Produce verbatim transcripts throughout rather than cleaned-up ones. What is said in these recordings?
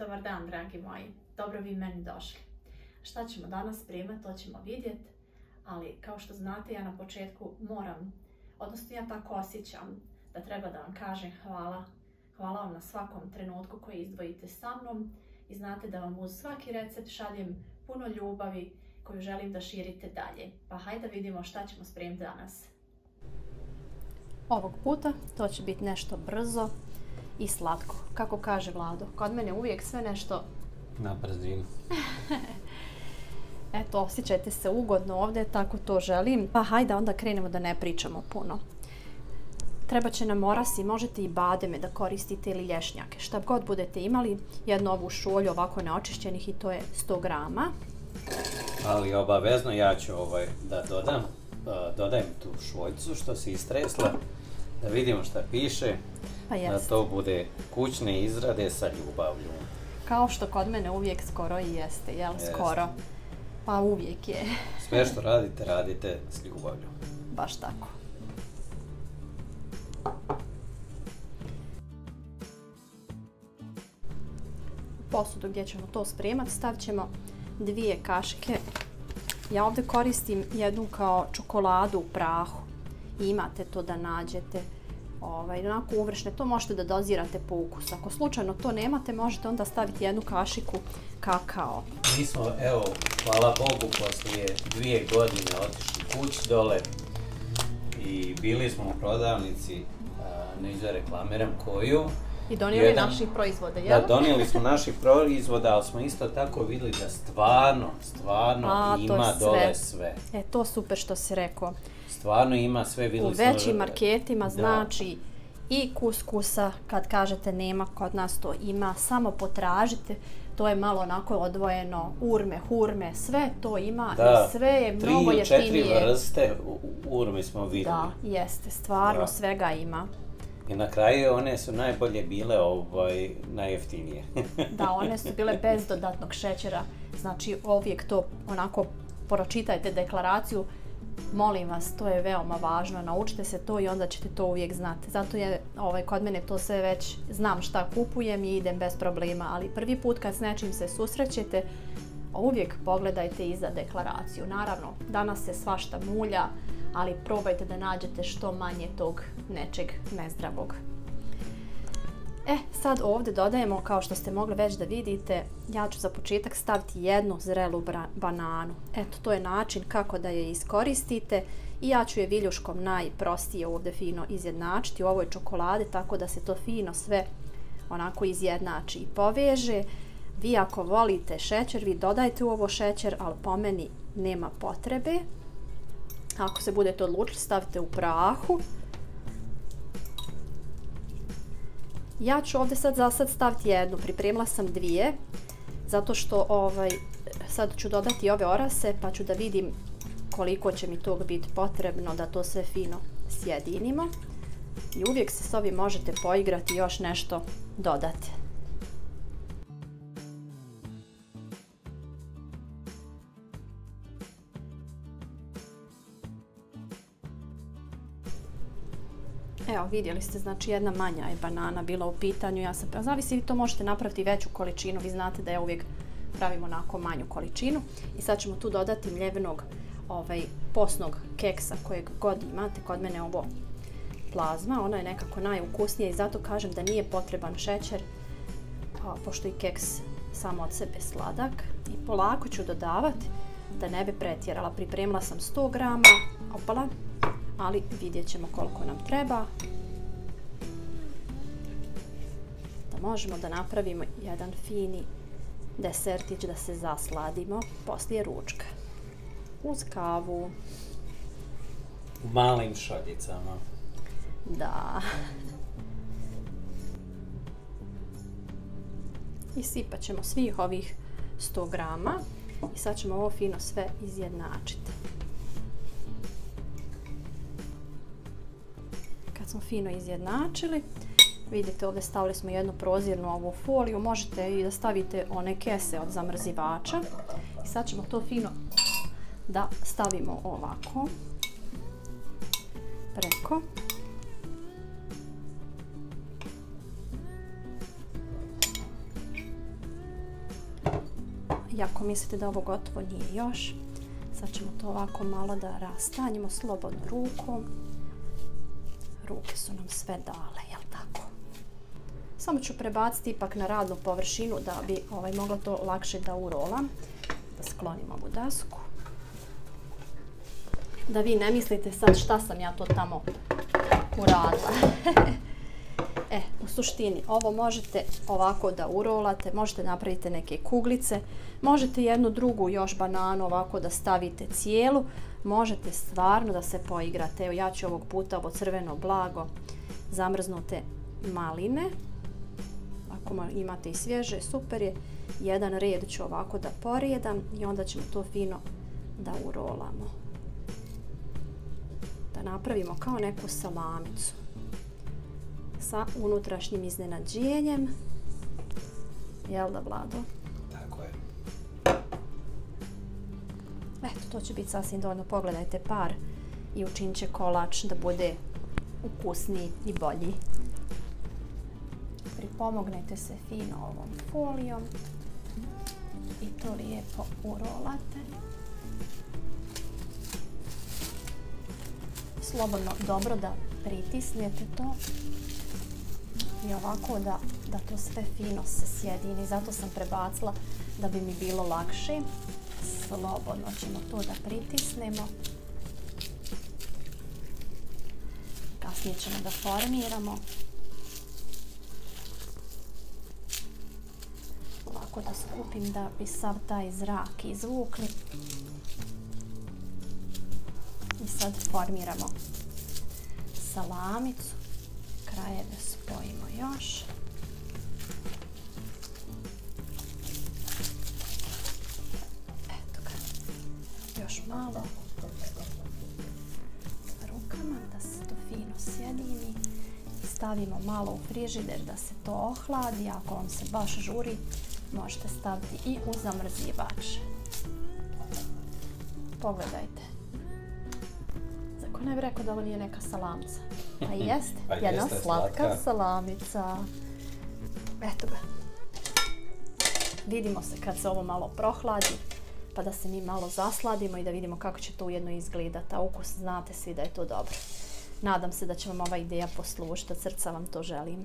Dobar dan, dragi moji. Dobro vi meni došli. Šta ćemo danas spremati, to ćemo vidjeti. Ali, kao što znate, ja na početku moram, odnosno ja tako osjećam da treba da vam kažem hvala. Hvala vam na svakom trenutku koji izdvojite sa mnom i znate da vam uz svaki recept šaljem puno ljubavi koju želim da širite dalje. Pa hajde da vidimo šta ćemo spremiti danas. Ovog puta to će biti nešto brzo i slatko. Kako kaže Vlado, kod mene uvijek sve nešto na brzinu. Eto, osjećajte se ugodno ovdje, tako to želim. Pa hajde onda krenemo da ne pričamo puno. Treba će nam orasi, možete i bademe da koristite ili lješnjake. Šta god budete imali, jednu ovu šolju ovako neočišćenih i to je sto grama. Ali obavezno ja ću ovaj da dodam, dodajem tu šoljcu što se istresla, da vidimo šta piše, pa da to bude kućne izrade sa ljubavlju. Kao što kod mene uvijek skoro i jeste, jel? Jeste. Skoro. Pa uvijek je. Sve što radite, radite s ljubavlju. Baš tako. U posudu gdje ćemo to spremati stavit ćemo dvije kašike. Ja ovdje koristim jednu kao čokoladu u prahu. I imate to da nađete. Ovaj, onako uvršne, to možete da dozirate po ukusu. Ako slučajno to nemate, možete onda staviti jednu kašiku kakao. Mi smo, evo, hvala Bogu, poslije dvije godine otišli kući dole i bili smo u prodavnici, neću da reklamiram koju. I donijeli jedan, naših proizvoda, jel? Da, donijeli smo naših proizvoda, ali smo isto tako vidjeli da stvarno, stvarno A, ima sve. Dole sve. E, to super što si rekao. Stvarno ima sve, vidjeli smo. U većim marketima, da. Znači i kuskusa, kad kažete nema, kod nas to ima, samo potražite. To je malo onako odvojeno, urme, hurme, sve to ima da. I sve je Tri mnogo jeftinije. Tri, četiri vrste urme smo vidjeli. Da, jeste, stvarno da. Svega ima. I na kraju one su najbolje bile ovaj, najjeftinije. Da, one su bile bez dodatnog šećera. Znači uvijek to onako pročitajte deklaraciju. Molim vas, to je veoma važno. Naučite se to i onda ćete to uvijek znati. Zato je ovaj, kod mene to sve već znam šta kupujem i idem bez problema. Ali prvi put kad s nečim se susrećete, uvijek pogledajte iza deklaraciju. Naravno, danas se svašta mulja, ali probajte da nađete što manje tog nečeg nezdravog. E, sad ovdje dodajemo, kao što ste mogli već da vidite, ja ću za početak staviti jednu zrelu bananu. Eto, to je način kako da je iskoristite i ja ću je viljuškom najprostije ovdje fino izjednačiti u ovoj čokoladi, tako da se to fino sve onako izjednači i poveže. Vi ako volite šećer, vi dodajte u ovo šećer, ali po meni nema potrebe. Ako se budete odlučili, stavite u prahu. Ja ću ovdje sad za sad staviti jednu, pripremila sam dvije, zato što ovaj, sad ću dodati ove orase pa ću da vidim koliko će mi tog biti potrebno da to sve fino sjedinimo. I uvijek se s ovim možete poigrati i još nešto dodati. Evo, vidjeli ste, znači jedna manja je banana bila u pitanju. Ja sam, zavisi, vi to možete napraviti veću količinu. Vi znate da ja uvijek pravim onako manju količinu. I sad ćemo tu dodati mljevenog ovaj, posnog keksa kojeg god imate. Kod mene ovo plazma, ona je nekako najukusnija i zato kažem da nije potreban šećer, a, pošto i keks samo od sebe sladak. I polako ću dodavati da ne bi pretjerala. Pripremila sam sto grama, opala. Ali vidjet ćemo koliko nam treba. Da možemo da napravimo jedan fini desertić da se zasladimo poslije ručka. Uz kavu. U malim šaljicama. Da. I sipat ćemo svih ovih sto grama. I sad ćemo ovo fino sve izjednačiti. Kad smo fino izjednačili, vidite ovdje stavili smo jednu prozirnu ovu foliju, možete i da stavite one kese od zamrzivača. I sad ćemo to fino da stavimo ovako preko. i ako mislite da ovo gotovo nije još, sad ćemo to ovako malo da rastanjimo slobodno rukom. Ruke su nam sve dale, jel tako? Samo ću prebaciti ipak na radnu površinu da bi ovaj, mogla to lakše da urolam. Da sklonim ovu dasku. Da vi ne mislite sad šta sam ja to tamo uradila. E, u suštini, ovo možete ovako da urolate, možete napraviti neke kuglice, možete jednu drugu još bananu ovako da stavite cijelu, možete stvarno da se poigrate. Evo, ja ću ovog puta ovo crveno blago zamrznute maline. Ako imate i svježe, super je. Jedan red ću ovako da porijedam i onda ćemo to fino da urolamo. Da napravimo kao neku salamicu sa unutrašnjim iznenađenjem. Jel da, Vlado? Tako je. Eto, to će biti sasvim dovoljno. Pogledajte par i učinit će kolač da bude ukusniji i bolji. Pripomognete se fino ovom folijom i to lijepo urolate. Slobodno dobro da pritisnete to i ovako da, da to sve fino se sjedini. Zato sam prebacila da bi mi bilo lakše. Slobodno ćemo to da pritisnemo. Kasnije ćemo da formiramo. Ovako da skupim da bi sav taj zrak izvukli. I sad formiramo salamicu. Krajeve spojimo još. Eto ga. Još malo. Rukama da se to fino sjedini. Stavimo malo u frižider da se to ohladi. Ako vam se baš žuri, možete staviti i u zamrzivač. Pogledajte. Ko ne bi rekao da ovo nije neka salamca? A jeste, pa jedna jeste, slatka, slatka salamica. Eto ga. Vidimo se kad se ovo malo prohladi, pa da se mi malo zasladimo i da vidimo kako će to ujedno izgledati. A ukus znate svi da je to dobro. Nadam se da će vam ova ideja poslužiti, od srca vam to želim.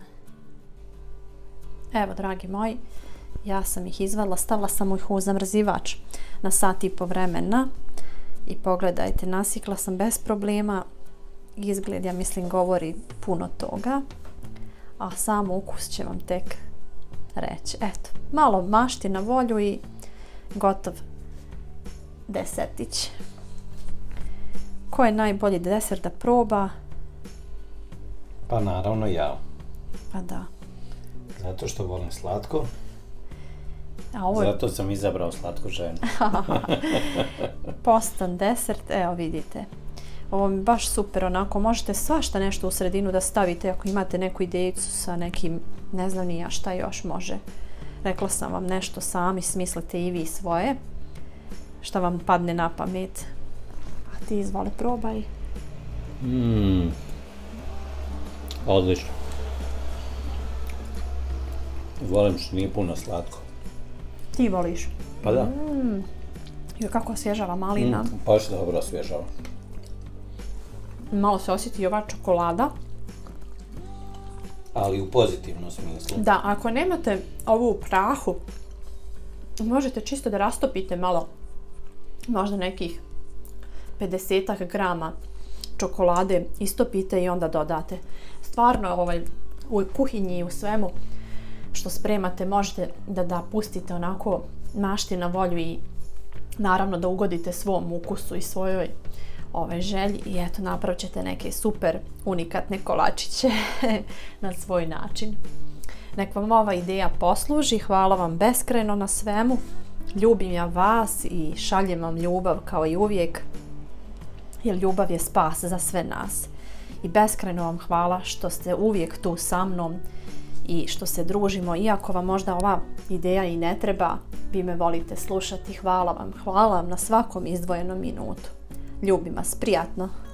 Evo, dragi moji, ja sam ih izvadila, stavila sam ih u zamrzivač na sat i po vremena. I pogledajte, nasikla sam bez problema. Izgled, ja mislim, govori puno toga. A sam ukus će vam tek reći. Eto, malo mašti na volju i gotov desertić. Ko je najbolji desert da proba? Pa naravno ja. Pa da. Zato što volim slatko. A ovo je... Zato sam izabrao slatku ženu. Postan desert, evo vidite. Ovo mi baš super, onako možete svašta nešto u sredinu da stavite ako imate neku idejicu sa nekim, ne znam ni ja šta još može. Rekla sam vam, nešto sami smislite i vi svoje, šta vam padne na pamet. A ti izvoli, probaj. Mm. Odlično. Volim što nije puno slatko. Ti voliš? Pa da. Mm. Jo, kako osvježava malina. Mm, baš dobro osvježava. Malo se osjeti i ova čokolada. Ali u pozitivnom smislu. Da, ako nemate ovu u prahu, možete čisto da rastopite malo, možda nekih pedesetak grama čokolade, istopite i onda dodate. Stvarno, ovaj, u kuhinji i u svemu što spremate možete da, da pustite onako mašti na volju i naravno da ugodite svom ukusu i svojoj ove želji i eto napravit ćete neke super unikatne kolačiće na svoj način. Nek vam ova ideja posluži, hvala vam beskrajno na svemu, ljubim ja vas i šaljem vam ljubav kao i uvijek, jer ljubav je spas za sve nas. I beskrajno vam hvala što ste uvijek tu sa mnom i što se družimo, iako vam možda ova ideja i ne treba, vi me volite slušati, hvala vam, hvala vam na svakom izdvojenom minutu. Ljubim vas, prijatno.